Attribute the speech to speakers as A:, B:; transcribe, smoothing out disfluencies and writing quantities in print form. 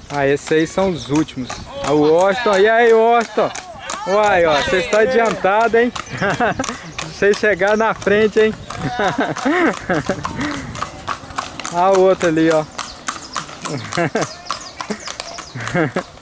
A: Ah, esses aí são os últimos. Ah, o Washington. E aí, Washington? Uai, ó, você está adiantado, hein? Você chegar na frente, hein? Ah, o outro ali, ó.